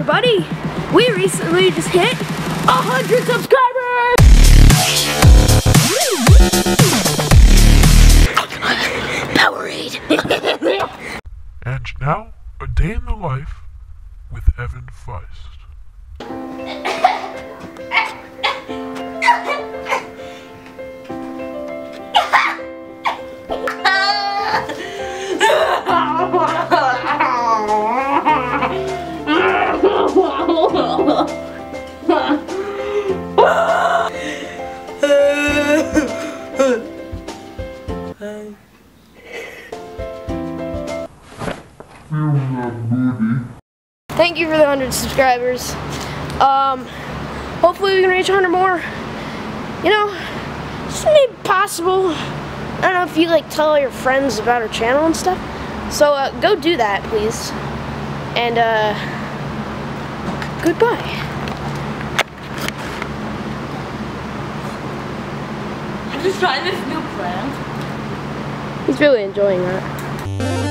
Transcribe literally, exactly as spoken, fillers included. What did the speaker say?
everybody. We recently just hit a hundred subscribers. Powerade. And now, a day in the life with Evan Feist. Thank you for the hundred subscribers. Um, hopefully we can reach a hundred more. You know, it's maybe possible. I don't know if you like tell all your friends about our channel and stuff. So uh, go do that, please. And uh, goodbye. I'm just trying this new plan. He's really enjoying that.